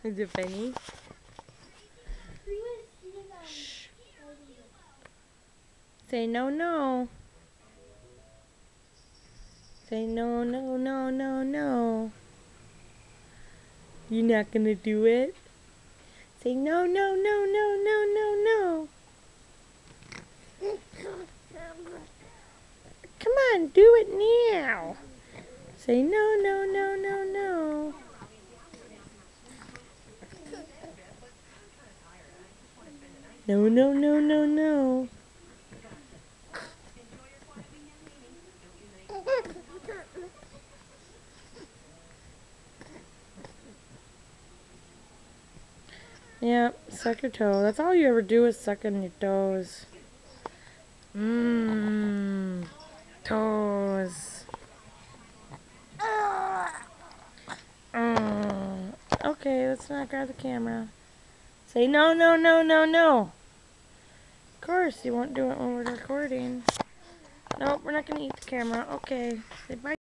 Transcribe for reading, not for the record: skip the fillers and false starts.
Is it funny? Shh. Say no, no. Say no, no, no, no, no. You're not gonna do it? Say no, no, no, no, no, no, no. Come on, do it now. Say no, no, no, no, no. No, no, no, no, no. Yep, suck your toe. That's all you ever do is suck on your toes. Mmm. Toes. Okay, let's not grab the camera. Say no, no, no, no, no. Of course, you won't do it when we're recording. Nope, we're not going to eat the camera. Okay, say bye.